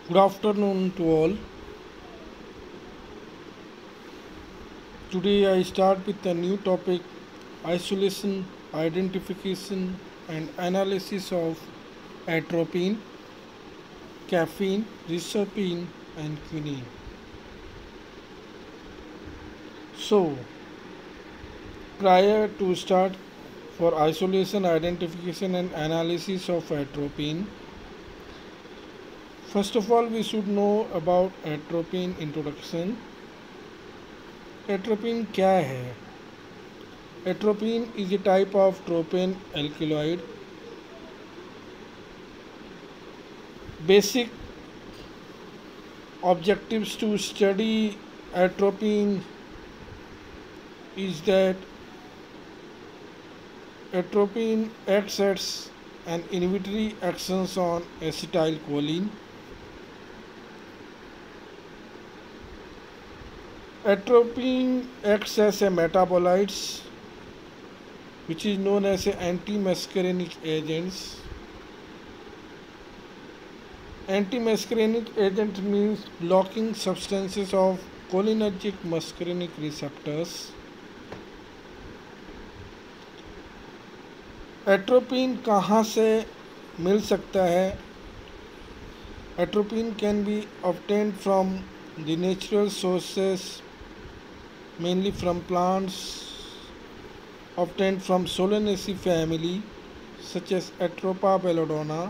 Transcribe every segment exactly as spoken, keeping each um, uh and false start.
Good afternoon to all. Today I start with a new topic: isolation, identification, and analysis of atropine, caffeine, reserpine, and quinine. So, prior to start for isolation, identification, and analysis of atropine, first of all we should know about atropine introduction. Atropine क्या है? Atropine is a type of tropane alkaloid. Basic objectives to study atropine is that atropine acts as an inhibitory action on acetylcholine. Atropine acts as a metabolite which is known as anti-muscarinic agents. Anti-muscarinic agent means blocking substances of cholinergic muscarinic receptors. Atropine कहाँ से मिल सकता है? Atropine can be obtained from the natural sources, mainly from plants obtained from Solanaceae family such as Atropa belladonna,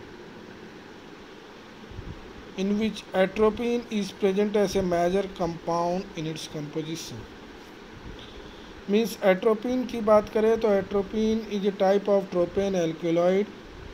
in which atropine is present as a major compound in its composition. Means atropine की बात करें तो atropine is a type of tropane alkaloid.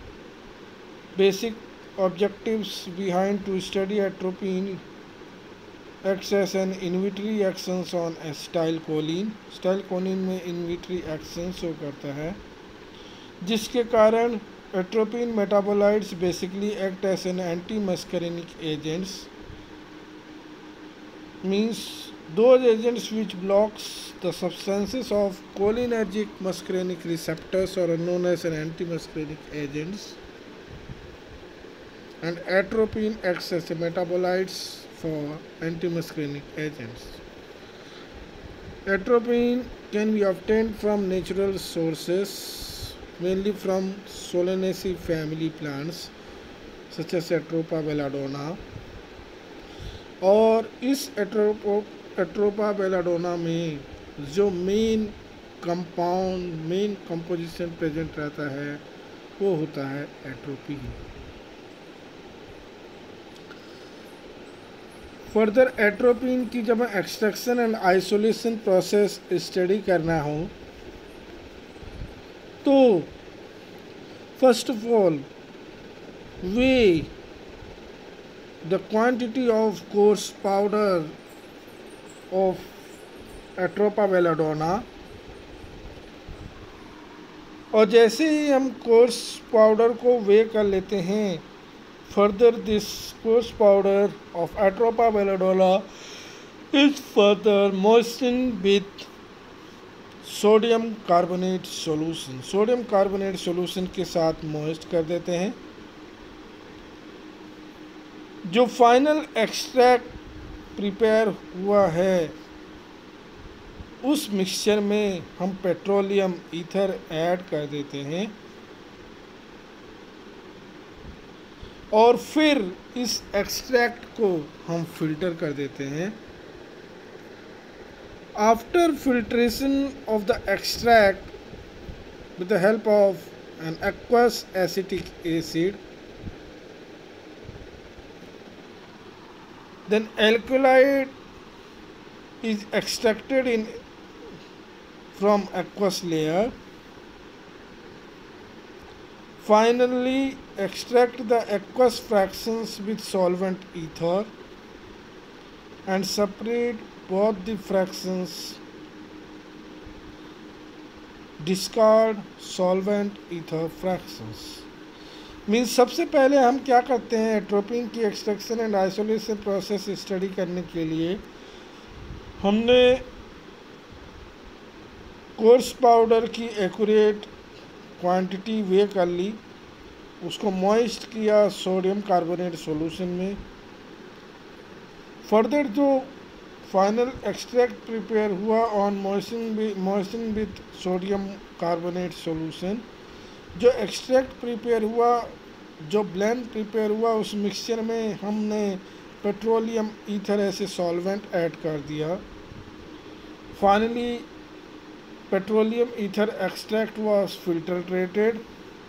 Basic objectives behind to study atropine acts as an inhibitory actions on acetylcholine. Acetylcholine में inhibitory action show करता है, जिसके कारण atropine metabolites basically act as an anti muscarinic agents. Means those agents which blocks the substances of cholinergic muscarinic receptors are known as an antimuscarinic agents, and atropine acts as a metabolites for antimuscarinic agents. Atropine can be obtained from natural sources, mainly from Solanaceae family plants such as Atropa belladonna. और इस एट्रोपो Atropa belladonna में जो main compound main composition present रहता है वो होता है atropine. Further atropine की जब extraction and isolation process study करना हो तो first of all weigh the quantity of coarse powder of Atropa belladonna, और जैसे ही हम कोर्स पाउडर को वे कर लेते हैं, further this coarse powder of atropa belladonna is further moisten with sodium carbonate solution. Sodium carbonate solution के साथ moist कर देते हैं. जो फाइनल एक्सट्रैक्ट प्रिपेयर हुआ है उस मिक्सचर में हम पेट्रोलियम ईथर ऐड कर देते हैं और फिर इस एक्सट्रैक्ट को हम फिल्टर कर देते हैं. After filtration of the extract with the help of an aqueous acetic acid, then alkaloid is extracted in from aqueous layer. Finally extract the aqueous fractions with solvent ether and separate both the fractions. Discard solvent ether fractions. Means सबसे पहले हम क्या करते हैं, atropine की extraction and isolation process study करने के लिए हमने कोर्स पाउडर की एक्यूरेट क्वांटिटी वे कर ली. उसको मॉइस्ट किया सोडियम कार्बोनेट सॉल्यूशन में। फर्दर जो फाइनल एक्सट्रैक्ट प्रिपेयर हुआ on moisturing moisturing with sodium carbonate solution, जो एक्सट्रैक्ट प्रिपेयर हुआ, जो ब्लेंड प्रिपेयर हुआ, उस मिक्सचर में हमने पेट्रोलियम ईथर ऐसे सॉल्वेंट ऐड कर दिया। Finally petroleum ether extract was filtered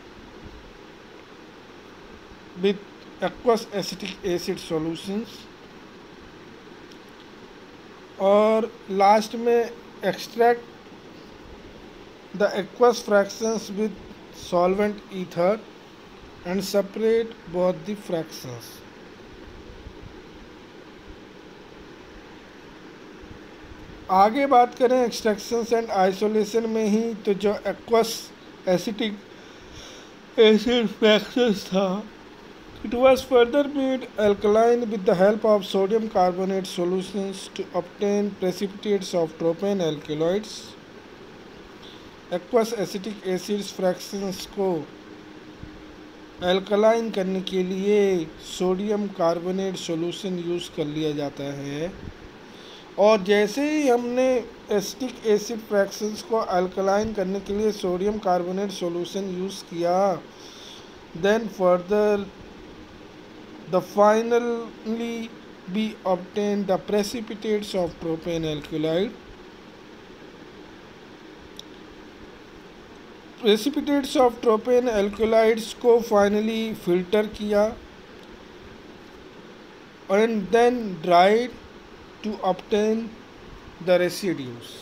with aqueous acetic acid solutions, और लास्ट में extract the aqueous fractions with solvent ether and separate both the fractions. आगे बात करें एक्सट्रैक्शंस एंड आइसोलेशन में ही, तो जो एक्वस एसिटिक एसिड फ्रैक्शंस था, it was further made alkaline with the help of sodium carbonate solutions to obtain precipitates of tropane alkaloids. Aqueous acetic acids fractions को alkaline करने के लिए सोडियम कार्बोनेट सॉल्यूशन यूज़ कर लिया जाता है, और जैसे ही हमने एसिटिक एसिड फ्रैक्शंस को एल्कलाइन करने के लिए सोडियम कार्बोनेट सॉल्यूशन यूज़ किया, then further the finally B obtain the precipitates of propane एल्कलाइड। Precipitates of tropane alkaloids को फाइनली फिल्टर किया and then dried to obtain the residues.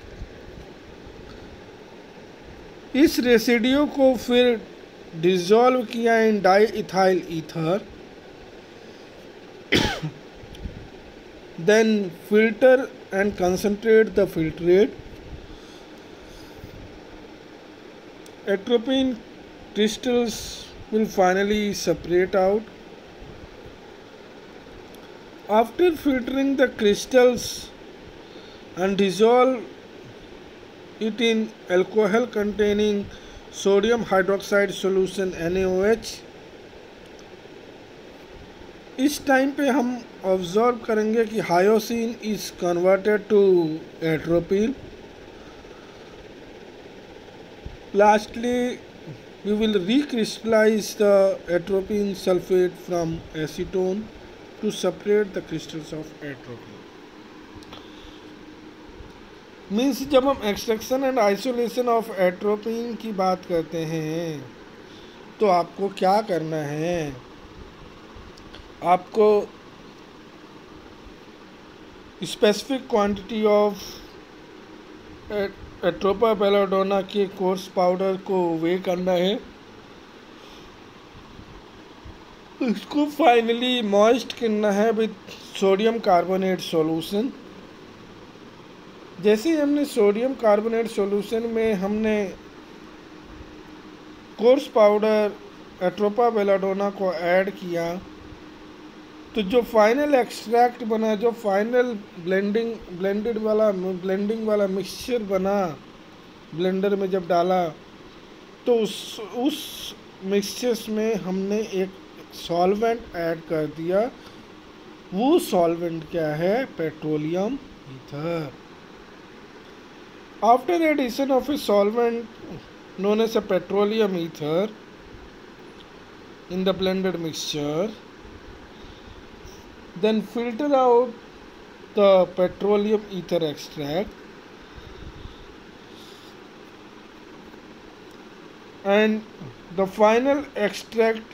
इस residue को फिर डिसॉल्व किया इन di ethyl ether, then filter and concentrate the filtrate. Atropine crystals will finally separate out. After filtering the crystals and dissolve it in alcohol containing sodium hydroxide solution N A O H, इस time पे हम observe करेंगे कि hyoscine is converted to atropine. Lastly, we will recrystallize the atropine sulfate from acetone to separate the crystals of atropine. मीन्स जब हम extraction and isolation of atropine की बात करते हैं तो आपको क्या करना है, आपको specific quantity of atropa belladonna के कोर्स पाउडर को वे करना है, इसको फाइनली मॉइस्ट करना है विथ सोडियम कार्बोनेट सॉल्यूशन। जैसे ही हमने सोडियम कार्बोनेट सॉल्यूशन में हमने कोर्स पाउडर एट्रोपा बेलाडोना को ऐड किया, तो जो फाइनल एक्सट्रैक्ट बना, जो फाइनल ब्लेंडिंग ब्लेंडेड वाला ब्लेंडिंग वाला मिक्सचर बना ब्लेंडर में जब डाला, तो उस उस मिक्सचर्स में हमने एक सॉल्वेंट ऐड कर दिया। वो सॉल्वेंट क्या है? Petroleum ether. After addition of a solvent known as a petroleum ether in the blended mixture, then filter out the petroleum ether extract and the final extract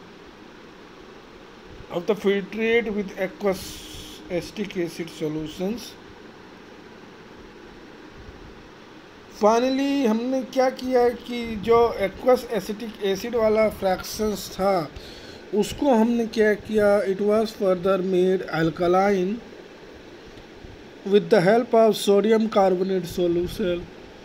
of the filtrate with aqueous acetic acid solutions. Finally हमने क्या किया कि जो aqueous acetic acid वाला fractions था उसको हमने क्या किया, it was further made alkaline with the help of sodium carbonate solution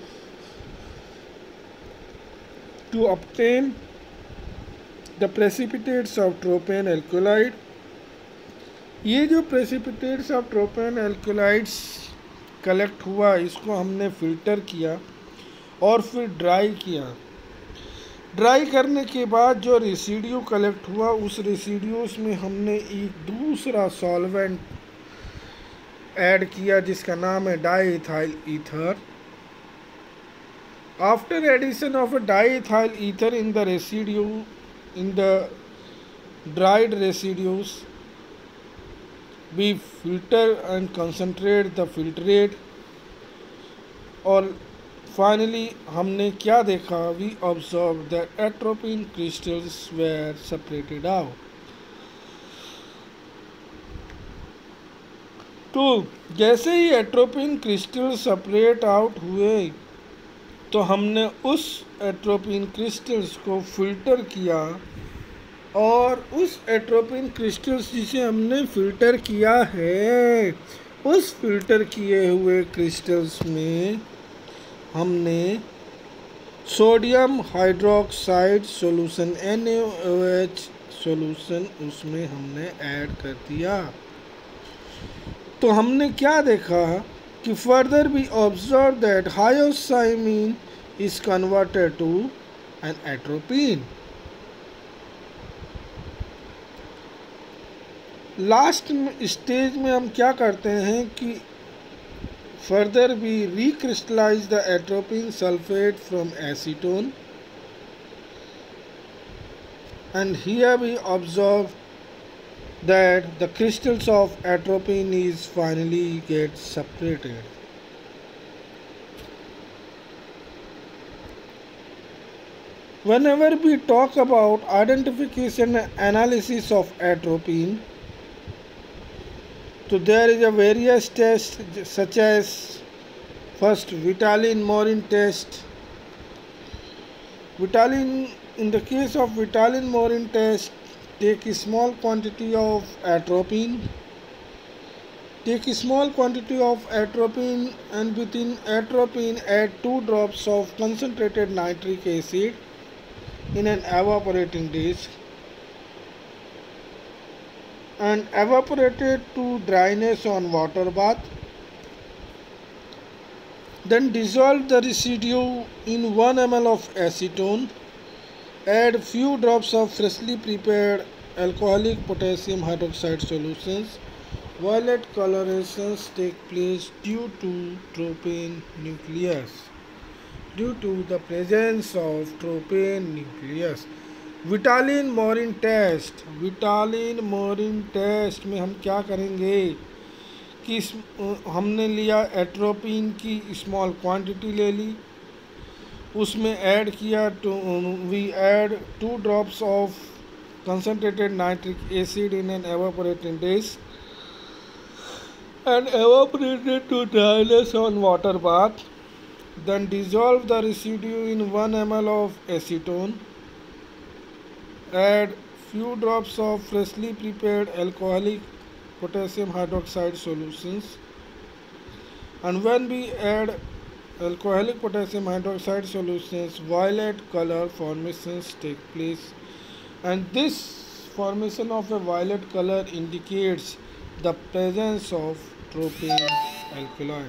to obtain the precipitates of tropane alkaloid. ये जो precipitates of tropane alkaloids collect हुआ, इसको हमने फ़िल्टर किया और फिर ड्राई किया। ड्राई करने के बाद जो रेसिड्यू कलेक्ट हुआ, उस रेसिड्यूस में हमने एक दूसरा सॉल्वेंट ऐड किया जिसका नाम है diethyl ether. After addition of a diethyl ether in the residue, in the dried residues, we filter and concentrate the filtrate. और finally हमने क्या देखा? We observed that atropine crystals were separated out. तो जैसे ही एट्रोपिन क्रिस्टल सेपरेट आउट हुए तो हमने उस एट्रोपिन क्रिस्टल्स को फिल्टर किया, और उस एट्रोपिन क्रिस्टल्स जिसे हमने फिल्टर किया है, उस फिल्टर किए हुए क्रिस्टल्स में हमने sodium hydroxide solution N A O H solution उसमें हमने ऐड कर दिया. तो हमने क्या देखा कि further we observe that hyoscyamine is converted to an atropine. Last stage में हम क्या करते हैं कि further we recrystallize the atropine sulphate from acetone, and here we observe that the crystals of atropine is finally get separated. Whenever we talk about identification and analysis of atropine, so there is a various tests such as first Vitalin-Morin test. Vitalin, in the case of Vitalin-Morin test, take a small quantity of atropine, take a small quantity of atropine, and within atropine add two drops of concentrated nitric acid in an evaporating dish and evaporate it to dryness on water bath. Then dissolve the residue in one milliliter of acetone. Add few drops of freshly prepared alcoholic potassium hydroxide solutions. Violet colorations take place due to tropane nucleus. Due to the presence of tropane nucleus. Vitalin-Morin test. Vitalin-Morin test में हम क्या करेंगे कि हमने लिया atropine की small quantity ले ली, उसमें ऐड किया two we add two drops of concentrated nitric acid in an evaporating dish and evaporated to dryness on water bath. Then dissolve the residue in one milliliter of acetone. Add few drops of freshly prepared alcoholic potassium hydroxide solutions, and when we add alcoholic potassium hydroxide solutions, violet color formations take place, and this formation of a violet color indicates the presence of tropane alkaloid.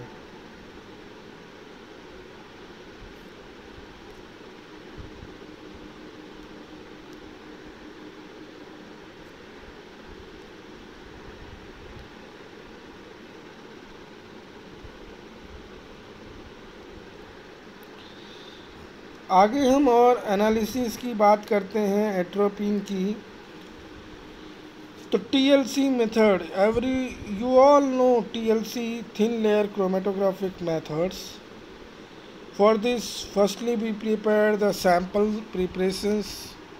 आगे हम और analysis की बात करते हैं atropine की. तो TLC method, every you all know TLC, thin layer chromatographic methods. For this firstly we prepare the sample preparations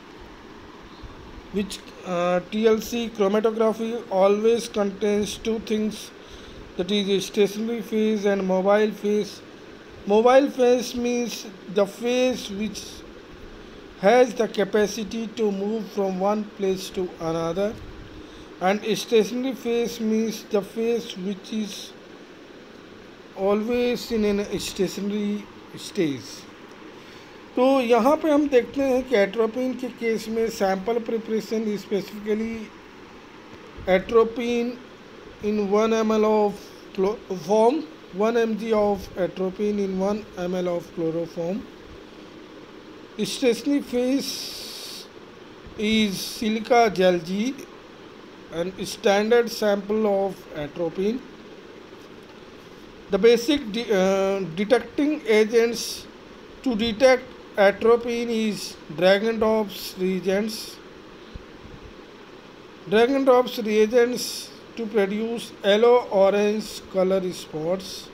which uh, T L C chromatography always contains two things, that is stationary phase and mobile phase. Mobile phase means the phase which has the capacity to move from one place to another, and stationary phase means the phase which is always in an stationary stage. तो यहाँ पे हम देखते हैं कि atropine के case में sample preparation specifically atropine in one M L of chloroform, one M G of atropine in one M L of chloroform. Stationary phase is silica gel G, and standard sample of atropine. The basic de uh, detecting agents to detect atropine is Dragon-Drops reagents. Dragon-Drops reagents to produce yellow-orange color spots.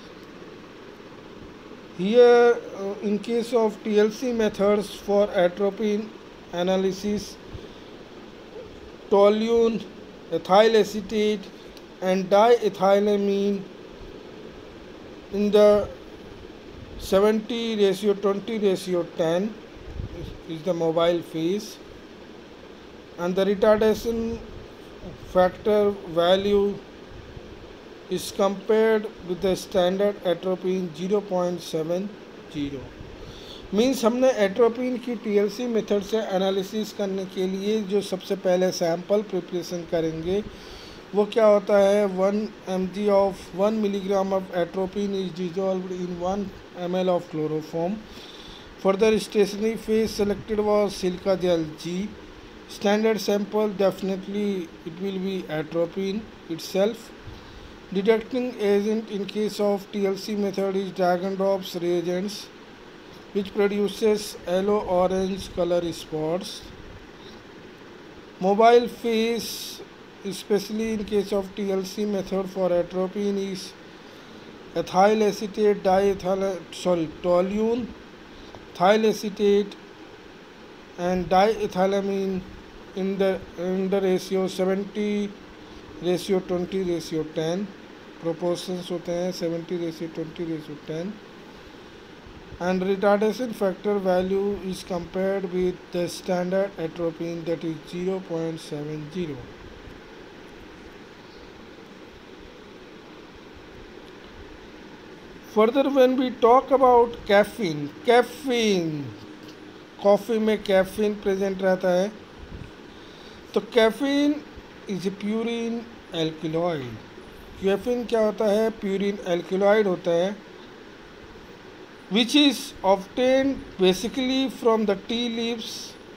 Here, uh, in case of T L C methods for atropine analysis, toluene, ethyl acetate, and diethylamine in the seventy ratio twenty ratio ten is the mobile phase, and the retardation factor value is compared with the standard atropine zero point seven zero. Means हमने atropine की TLC method से analysis करने के लिए जो सबसे पहले sample preparation करेंगे वो क्या होता है, one M G of one milligram of atropine is dissolved in one M L of chloroform. Further stationary phase selected was silica gel G. Standard sample definitely it will be atropine itself. Detecting agent in case of T L C method is Dragon-Drops reagents, which produces yellow-orange color spots. Mobile phase, especially in case of T L C method for atropine, is ethyl acetate, diethyl sorry toluene, ethyl acetate, and diethylamine in the in the ratio seventy ratio twenty ratio ten. Proportions होते हैं seventy ratio twenty ratio ten, and retardation factor value is compared with the standard atropine, that is zero point seven zero. Further, when we talk about caffeine, caffeine coffee में caffeine present रहता है, तो caffeine is a purine alkaloid. Caffeine क्या होता है, purine alkaloid होता है, which is obtained basically from the tea leaves,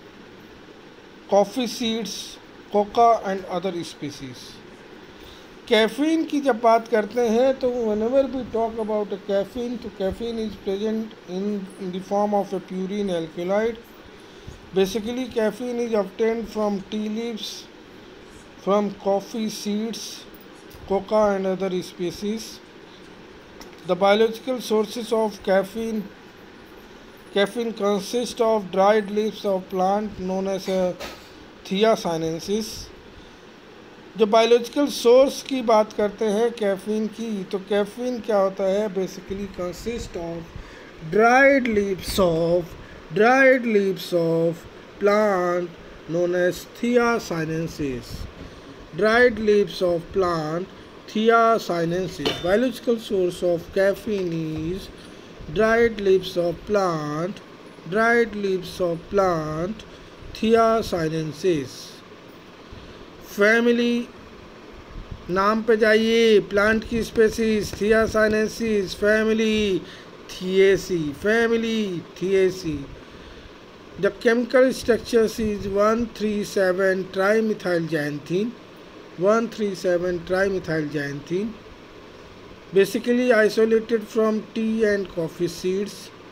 coffee seeds, coca and other species. Caffeine की जब बात करते हैं तो whenever we talk about a caffeine, तो caffeine is present in in the form of a purine alkaloid. Basically caffeine is obtained from tea leaves, from coffee seeds, coca and other species. The biological sources of caffeine caffeine consist of dried leaves of plant known as Thea sinensis. जो biological source की बात करते हैं caffeine की, तो caffeine क्या होता है, basically consist of dried leaves of dried leaves of plant known as Thea sinensis. Dried leaves of plant, thiasinensis. Biological source of caffeine is dried leaves of plant, dried leaves of plant, thiasinensis. Family, नाम पे जाइए, plant की species Thea sinensis, family Theaceae, family Theaceae. The chemical structures is one three seven trimethylxanthine, one three seven trimethylxanthine, basically isolated from tea and coffee seeds.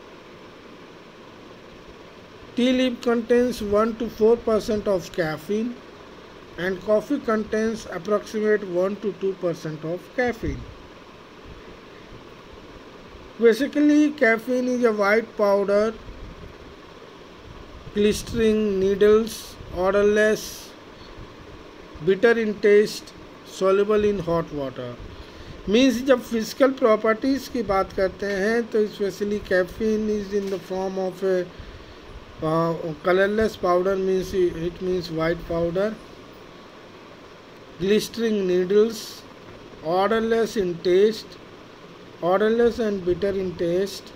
Tea leaf contains one to four percent of caffeine, and coffee contains approximate one to two percent of caffeine. Basically, caffeine is a white powder, glistering needles, odorless, bitter in taste, soluble in hot water. Means जब physical properties की बात करते हैं तो specially caffeine is in the form of a colourless powder, means it means white powder, glistering needles, odorless in taste, odorless and bitter in taste,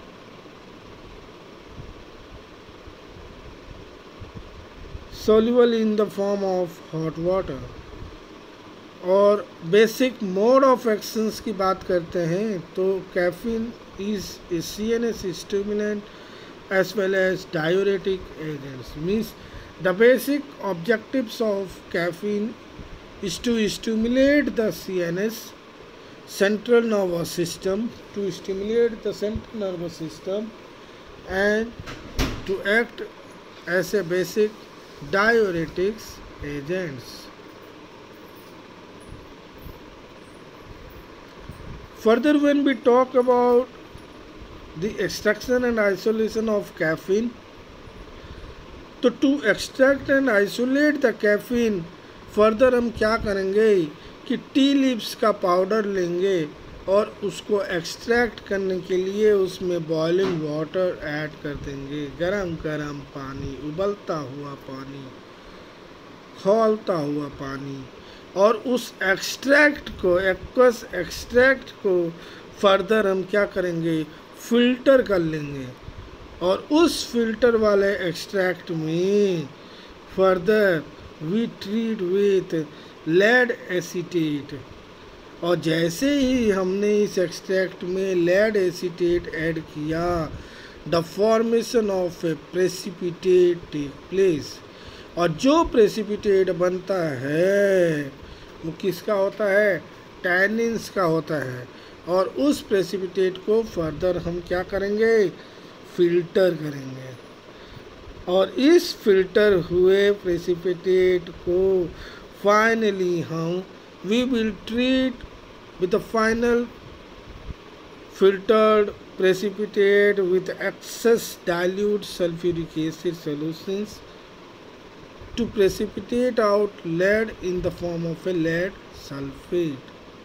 soluble in the form of hot water. और basic mode of actions की बात करते हैं तो caffeine is a C N S stimulant, as well as diuretic agents. Means the basic objectives of caffeine is to stimulate the C N S, central nervous system, to stimulate the central nervous system and to act as a basic diuretics agents. Further, when we talk about the extraction and isolation of caffeine, तो to extract and isolate the caffeine, further हम क्या करेंगे कि tea leaves का powder लेंगे और उसको extract करने के लिए उसमें बॉइलिंग वाटर ऐड कर देंगे, गरम गरम पानी, उबलता हुआ पानी, खौलता हुआ पानी, और उस एक्सट्रैक्ट को, एक्वस एक्सट्रैक्ट को फर्दर हम क्या करेंगे, फिल्टर कर लेंगे और उस फिल्टर वाले एक्सट्रैक्ट में further we treat with lead acetate. और जैसे ही हमने इस एक्सट्रैक्ट में लेड एसीटेट ऐड किया, the formation of a precipitate take place. और जो प्रेसिपिटेट बनता है वो किसका होता है, टैनिन्स का होता है। और उस प्रेसिपिटेट को फर्दर हम क्या करेंगे, फिल्टर करेंगे और इस फिल्टर हुए प्रेसिपिटेट को फाइनली हम we will treat with the final filtered precipitate with excess dilute sulfuric acid solutions to precipitate out lead in the form of a lead sulfate.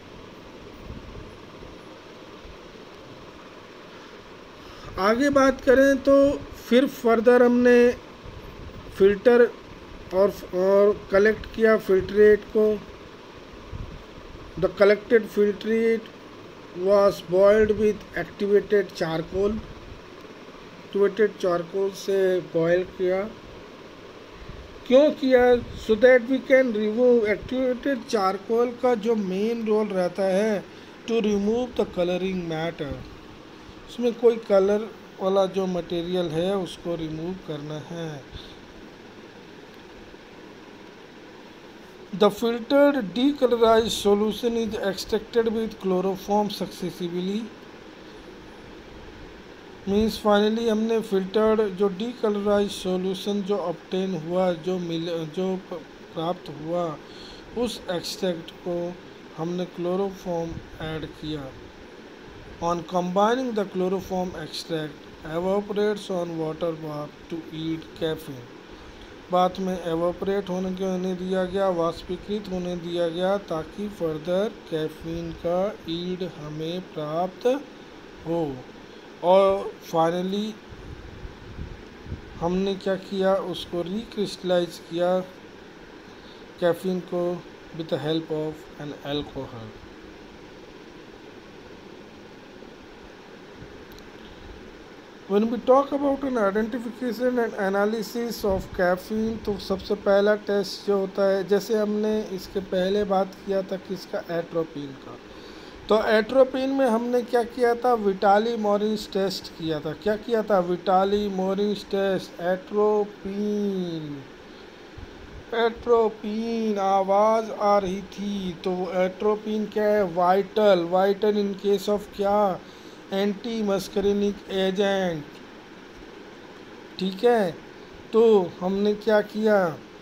आगे बात करें तो फिर फर्दर हमने फिल्टर और और कलेक्ट किया फिल्ट्रेट को। The collected filtrate was boiled with activated charcoal. Activated charcoal से boil किया। क्यों किया? So that we can remove, activated charcoal का जो main role रहता है to remove the coloring matter। उसमें कोई कलर वाला जो मटेरियल है उसको रिमूव करना है। The filtered decolorized solution is extracted with chloroform successively. Means finally हमने filtered जो decolorized solution जो obtain हुआ, जो मिल जो प्राप्त हुआ, उस extract को हमने chloroform ऐड किया। On combining the chloroform extract evaporates on water bath to yield caffeine। बात में एवोपरेट होने के होने दिया गया, वाष्पीकृत होने दिया गया ताकि फर्दर कैफीन का ईल्ड हमें प्राप्त हो। और फाइनली हमने क्या किया, उसको रिक्रिस्टलाइज किया कैफीन को with the help of an alcohol. When we talk about an identification and analysis of caffeine, तो सबसे पहला टेस्ट जो होता है, जैसे हमने इसके पहले बात किया था किसका, एट्रोपिन का। तो एट्रोपिन में हमने क्या किया था, विटाली मॉरिस टेस्ट किया था। क्या किया था, Vitali Morris test. Atropine atropine आवाज़ आ रही थी, तो एट्रोपिन क्या है, vital. Vital in case of क्या, एंटी मस्करिनिक एजेंट। ठीक है, तो हमने क्या किया,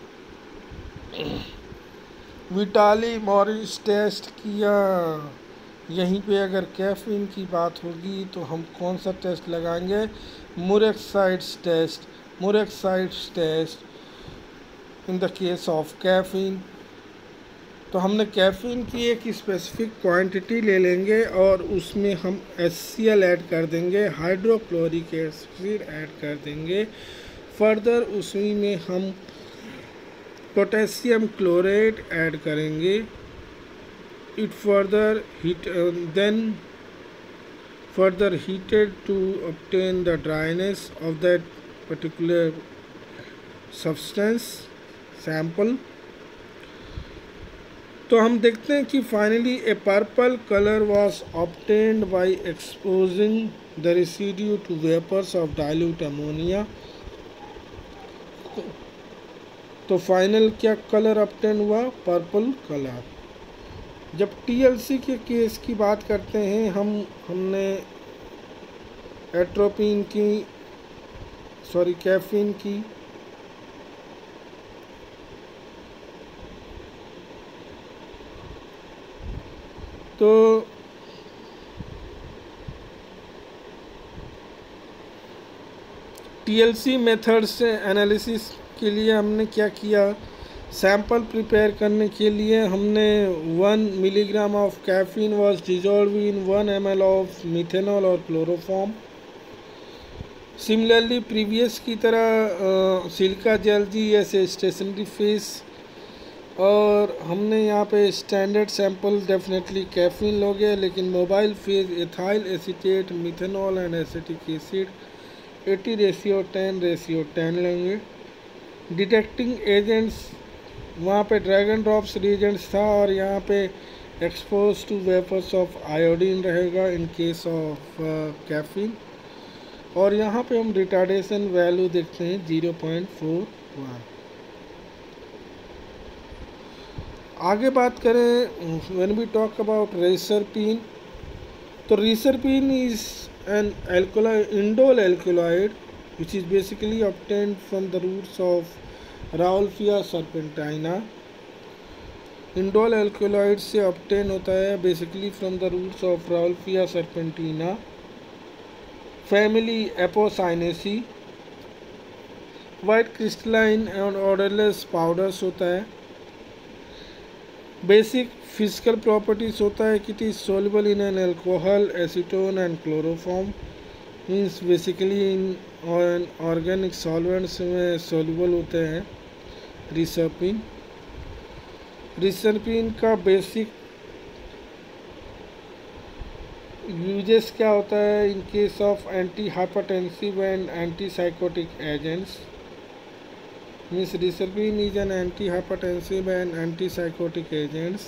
विटाली मॉरिस टेस्ट किया। यहीं पे अगर कैफीन की बात होगी तो हम कौन सा टेस्ट लगाएंगे, murexides test. Murexides test in the case of caffeine. तो हमने कैफीन की एक स्पेसिफिक क्वांटिटी ले लेंगे और उसमें हम एच सी एल ऐड कर देंगे, हाइड्रोक्लोरिक एसिड ऐड कर देंगे। फर्दर उसी में हम पोटेशियम क्लोराइड ऐड करेंगे। It further heat then further heated to obtain the dryness of that particular substance sample. तो हम देखते हैं कि finally a purple colour was obtained by exposing the residue to vapours of dilute ammonia. तो final क्या colour obtain हुआ? Purple colour. जब TLC के केस की बात करते हैं हम हमने एट्रोपिन की सॉरी कैफीन की तो टीएलसी मेथड से एनालिसिस के लिए हमने क्या किया, सैंपल प्रिपेयर करने के लिए हमने one milligram of caffeine was dissolve in one M L of methanol और क्लोरोफॉर्म। सिमिलरली प्रीवियस की तरह सिलिका जेल जी ऐसे स्टेशनरी फेस, और हमने यहाँ पे स्टैंडर्ड सैंपल डेफिनेटली कैफीन लोगे, लेकिन mobile phase ethyl acetate methanol and acetic acid eighty ratio ten ratio ten लेंगे। डिटेक्टिंग एजेंट्स वहाँ पे ड्रैगन ड्रॉप्स रिएजेंट्स था, और यहाँ पे expose to vapours of iodine रहेगा इन केस ऑफ कैफीन। और यहाँ पे हम रिटार्डेशन वैल्यू देखते हैं ज़ीरो पॉइंट फोर वन। आगे बात करें when we talk about reserpine, तो reserpine is an alkaloid indole alkaloid which is basically obtained from the roots of Rauwolfia serpentina। Indole alkaloid से ऑब्टेन होता है basically from the roots of Rauwolfia serpentina, family Apocynaceae. White crystalline and odourless powders होता है। Basic physical properties होता है कि it is soluble in an alcohol acetone and chloroform, means basically in organic solvents में soluble होते हैं रिसर्पिन। रिसर्पिन का basic uses क्या होता है in case of anti hypertensive and anti psychotic agents, means reserpine is an anti hypertensive and anti psychotic agents.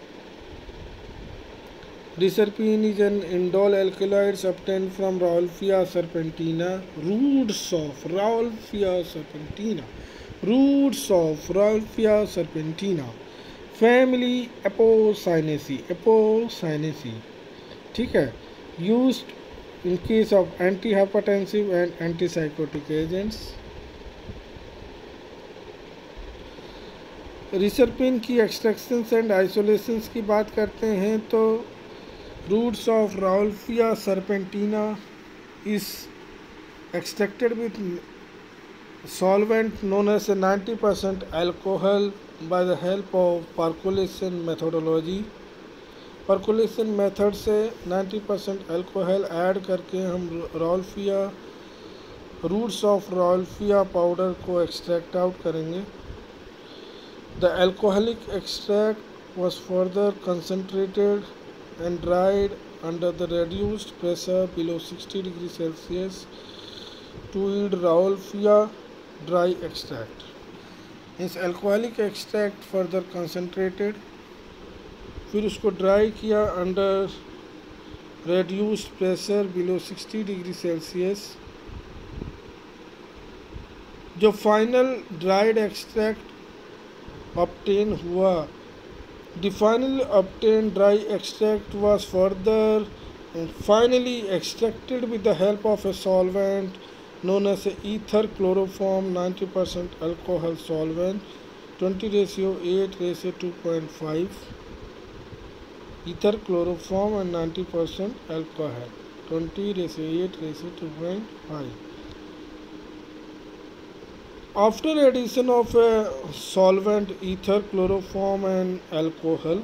Reserpine is an indole alkaloids obtained from Rauwolfia serpentina, roots of Rauwolfia serpentina, roots of Rauwolfia serpentina, family Apocynaceae, Apocynaceae, ठीक है, used in case of antihypertensive and antipsychotic agents। रिसर्पिन की extractions and isolations की बात करते हैं तो roots of Rauwolfia serpentina is extracted with solvent known as a ninety percent alcohol by the help of percolation methodology। percolation method से ninety percent alcohol add करके हम Rauwolfia roots of Rauwolfia powder को extract out करेंगे। The alcoholic extract was further concentrated and dried under the reduced pressure below sixty degrees Celsius to yield Rauwolfia dry extract। इस alcoholic extract further concentrated, फिर उसको dry किया under reduced pressure below sixty degrees Celsius। जो final dried extract obtain हुआ, the finally obtained dry extract was further and finally extracted with the help of a solvent known as a ether chloroform ninety percent alcohol solvent twenty ratio eight ratio two point five, ether chloroform and ninety percent alcohol twenty ratio eight ratio two point five। After addition of a solvent ether chloroform and alcohol,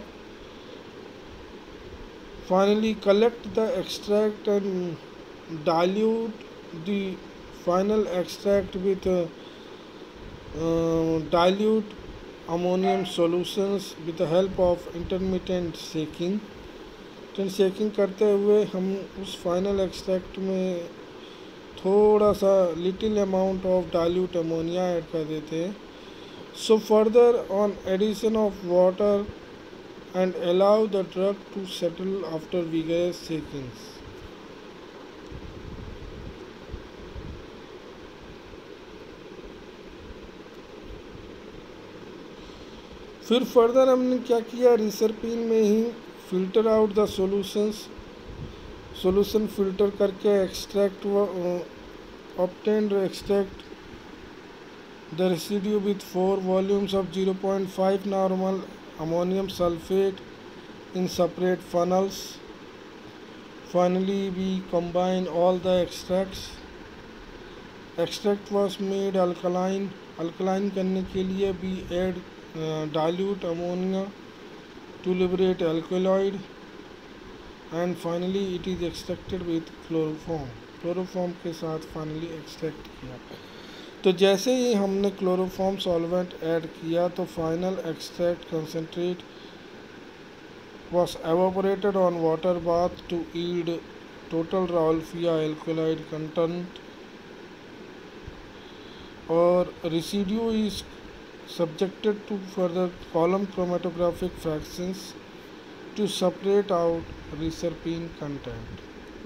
finally collect the extract and dilute the final extract with uh, uh, dilute ammonium solutions with the help of intermittent shaking। तो shaking करते हुए हम उस final extract में थोड़ा सा little amount of dilute ammonia add कर देते हैं। So further on addition of water and allow the drug to settle after vigorous shakings. फिर फर्दर हमने क्या किया, रिसरपिन में ही filter out the solutions, solution filter करके extract obtained extract the residue with four volumes of zero point five normal ammonium sulphate in separate funnels. Finally, we combine all the extracts. Extract was made alkaline. Alkaline करने के लिए we add uh, dilute ammonia to liberate alkaloid, and finally it is extracted with chloroform. क्लोरोफॉर्म के साथ finally extract किया. तो जैसे ही हमने क्लोरोफॉर्म सॉल्वेंट ऐड किया तो final extract concentrate was evaporated on water bath to yield total Rauwolfia alkaloid content, or residue is subjected to further column chromatographic fractions to separate out reserpine content.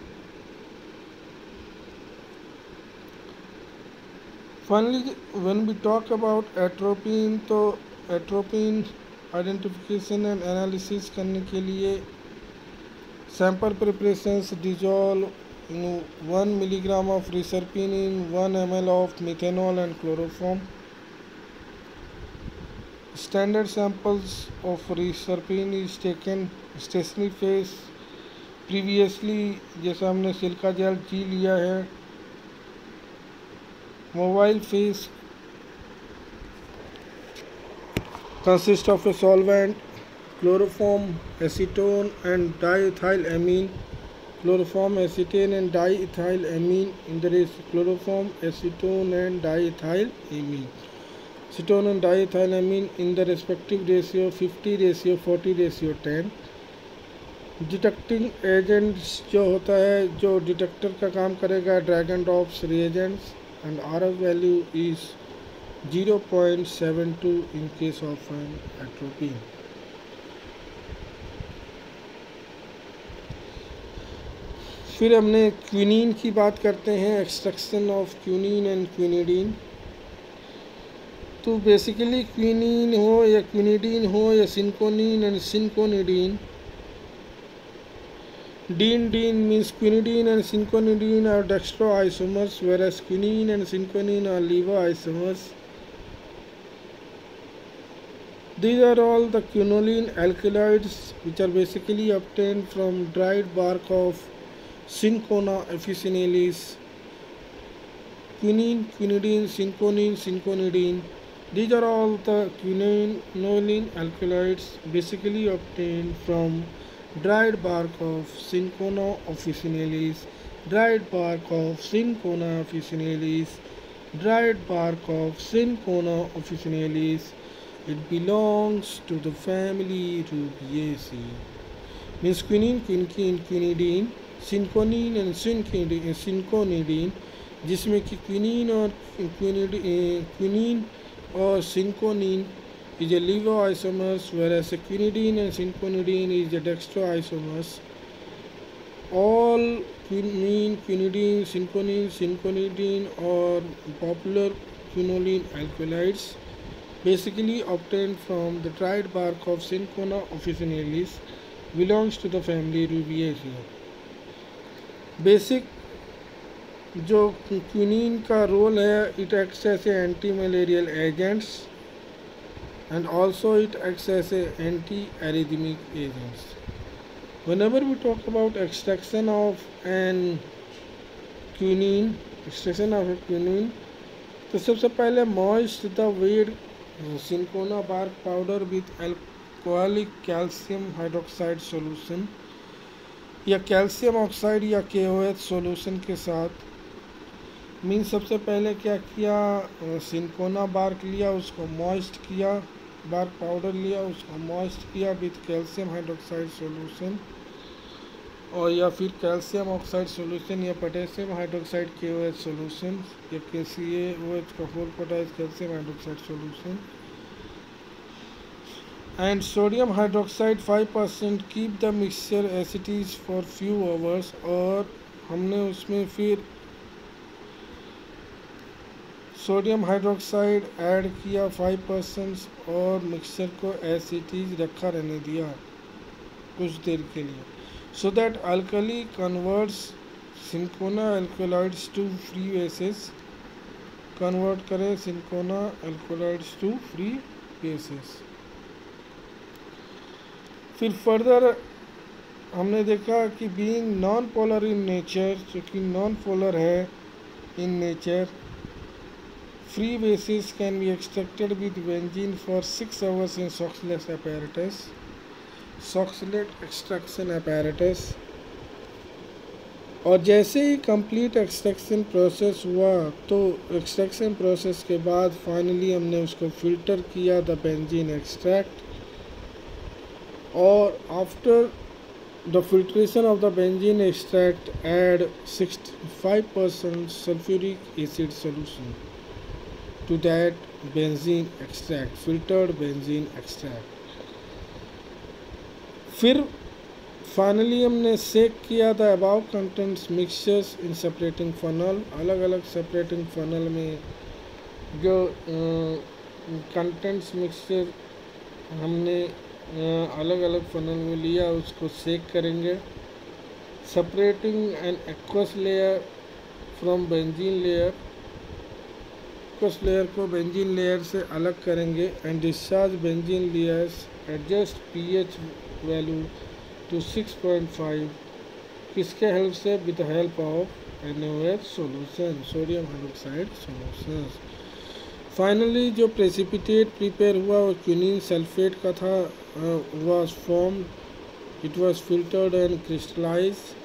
Finally, when we talk about atropine, तो atropine identification and analysis करने के लिए sample preparations dissolve in one milligram of reserpine in one M L of methanol and chloroform. Standard samples of reserpine is taken stationary phase previously, जैसे हमने silica gel G लिया है. Mobile phase consist of a solvent, chloroform, acetone and diethylamine. Chloroform, acetone and diethylamine. In the race, chloroform, acetone and diethylamine. Acetone and diethylamine in the respective ratio fifty, ratio forty, ratio ten. Detecting agents जो होता है, जो detector का काम करेगा, Dragendorff's reagents, and R F value is zero point seven two in case of an atropine. फिर हमने quinine की बात करते हैं, extraction of quinine and quinidine. तो बेसिकली क्विनीन हो या क्विनिडीन हो या cinchonine and cinchonidine, dean dean means quinidine and synconidine are dextroisomers, whereas quinine and synconine are levoisomers. These are all the quinoline alkaloids which are basically obtained from dried bark of Cinchona officinalis. Quinine, quinidine, synconine, synconidine. These are all the quinoline alkaloids basically obtained from dried bark of Cinchona officinalis, dried bark of Cinchona officinalis, dried bark of Cinchona officinalis. It belongs to the family Rubiaceae. Means quinine, quinine, quinidine, synconine and synconidine, जिसमें कि quinine और quinine और synconine is a levoisomers, whereas a quinidine and synconidine is a dextroisomers. All quinine, quinidine, synconine, synconidine are popular quinoline alkaloids basically obtained from the dried bark of Cinchona officinalis, belongs to the family Rubiaceae. Basic जो quinine का role है, it acts as a anti-malarial agents and also it acts as a anti-arrhythmic agents. Whenever we talk about extraction of an quinine, extraction of a quinine, तो सबसे पहले moist the weed Cinchona bark powder with alcoholic calcium hydroxide solution या calcium oxide या K O H solution के साथ. Mean सबसे पहले क्या किया, सिंकोना बार्क लिया, उसको मॉइस्ट किया, बार्क पाउडर लिया, उसको मॉइस्ट किया विथ कैल्शियम हाइड्रोक्साइड सॉल्यूशन, और या फिर कैल्शियम ऑक्साइड सॉल्यूशन या potassium hydroxide K O H solution या K C A O H का फोर पोटाइज calcium hydroxide solution. and sodium hydroxide five percent keep the mixture as it is for few hours। और हमने उसमें फिर sodium hydroxide add किया five percent और mixture को एज इट इज रखा रहने दिया कुछ देर के लिए, so that alkali converts cinchona alkaloids to free bases, convert करें cinchona alkaloids to free bases. फिर फर्दर हमने देखा कि being non polar in nature, चूँकि नॉन पोलर है in nature, free bases can be extracted with benzene for six hours in Soxhlet apparatus, Soxhlet extraction apparatus। और जैसे ही complete extraction process हुआ तो एक्सट्रैक्शन प्रोसेस के बाद फाइनली हमने उसको फिल्टर किया द बेंजीन एक्सट्रैक्ट, और after the filtration of the benzene extract add sixty five percent sulphuric acid solution to that benzene extract, filtered benzene extract। फिर finally हमने सेक किया the above contents mixtures in separating funnel. अलग अलग separating funnel में जो contents mixture हमने अलग अलग फनल में लिया उसको सेक करेंगे, separating an aqueous layer from benzene layer, aqueous layer को बेंजीन लेयर से अलग करेंगे and discharge benzene layers, adjust pH value to six point five, किसके हेल्प से, with the help of N O H solution, sodium hydroxide solution. Finally जो precipitate prepare हुआ वो quinine sulphate का था, was formed, it was filtered and crystallized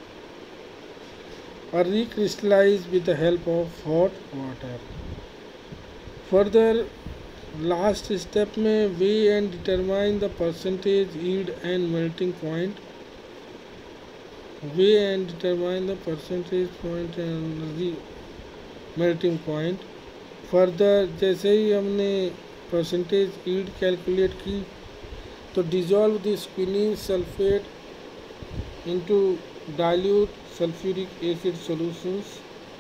और recrystallized with the help of hot water। Further last step में we and determine the percentage yield and melting point, we and determine the percentage point and melting point. Further जैसे ही हमने percentage yield calculate की तो dissolve this quinine sulphate into dilute sulfuric acid solutions,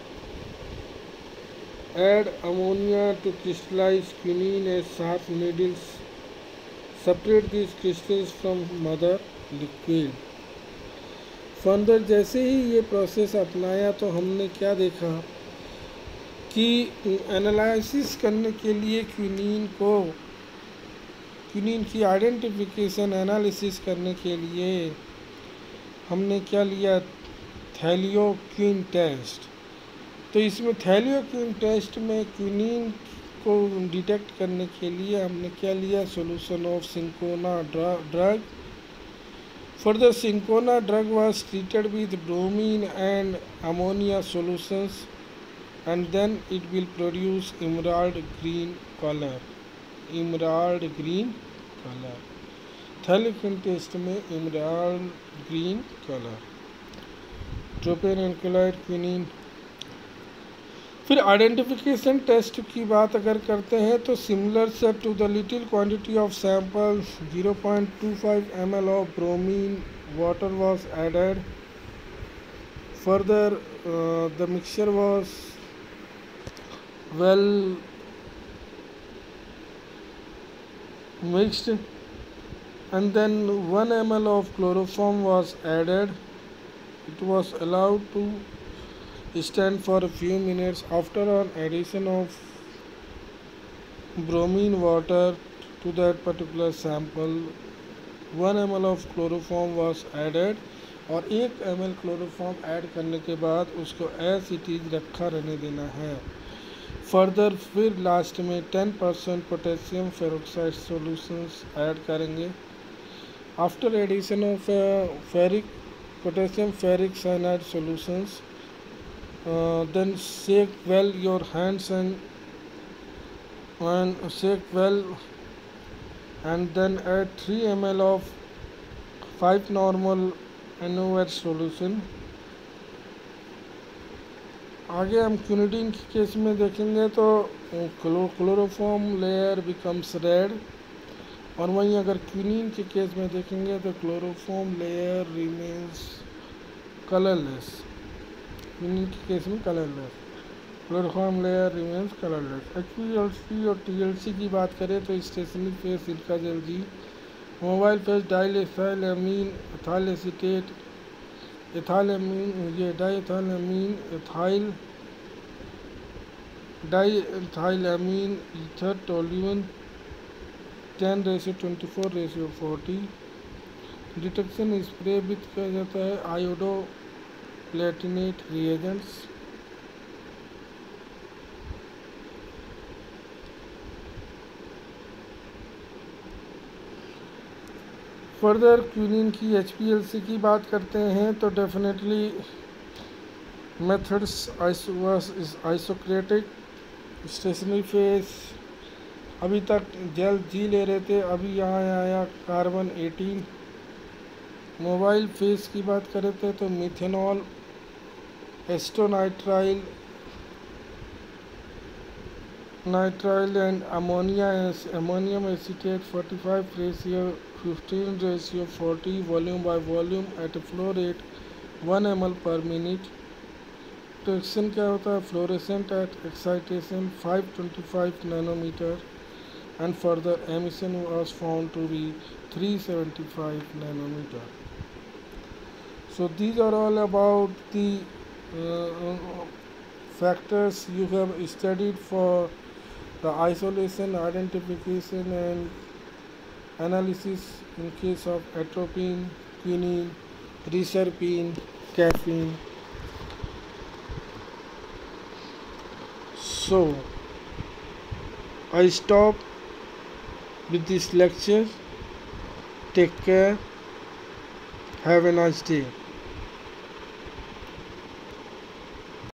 add ammonia to crystallize quinine as sharp needles, separate these crystals from mother liquid। Further जैसे ही ये process अपनाया तो हमने क्या देखा कि एनालिसिस करने के लिए क्विनीन को, क्विनीन की आइडेंटिफिकेशन एनालिसिस करने के लिए हमने क्या लिया, थैलियोक्विन टेस्ट। तो इसमें थैलियोक्विन टेस्ट में क्विनीन को डिटेक्ट करने के लिए हमने क्या लिया, solution of cinchona drug. Further cinchona drug was treated with bromine and ammonia solutions and then it will produce emerald green colour, emerald green colour. Thalleioquin test में emerald green colour, tropane alkaloid quinine. फिर identification test की बात अगर करते हैं तो similar से to the little quantity of sample zero point to five M L of bromine water was added. Further the mixture was well mixed and then one milliliter of chloroform was added। It was allowed to stand for a few minutes after an addition of bromine water to that particular sample। one milliliter of chloroform was added और एक M L chloroform add करने के बाद उसको as it is रखा रहने देना है। फर्दर फिर लास्ट में ten percent potassium ferroxide solutions add करेंगे। After addition of ferric potassium ferric cyanide solutions, uh, then shake well your hands and and shake well and then add three milliliters of five normal N O H solution। आगे हम quinidine के case में देखेंगे तो chloroform layer becomes red और वहीं अगर quinine के केस में देखेंगे तो chloroform layer remains colourless, quinine के केस में colourless, chloroform layer remains colourless. H P L C और टी एल सी की बात करें तो stationary phase silica gel G, mobile phase diethyl amine ethyl acetate ethyl amine ये diethyl amine ethyl diethyl amine ether toluene ten ratio twenty four ratio forty. Detection spray भी किया जाता है iodoplatinate reagents. Further quinine की H P L C की बात करते हैं तो definitely methods isocratic stationary phase, अभी तक जेल जी ले रहे थे, अभी यहाँ आया कार्बन एटीन। मोबाइल फेस की बात करें थे तो methanol acetonitrile nitrile and ammonia ammonium acetate forty five ratio fifteen ratio forty volume by volume at a flow rate one M L per minute. Detection क्या होता है fluorescent at excitation five twenty five nanometre and further emission was found to be three seventy-five nanometer. So these are all about the uh, factors you have studied for the isolation, identification and analysis in case of atropine, quinine, reserpine, caffeine. So I stop with this lecture. Take care. Have a nice day.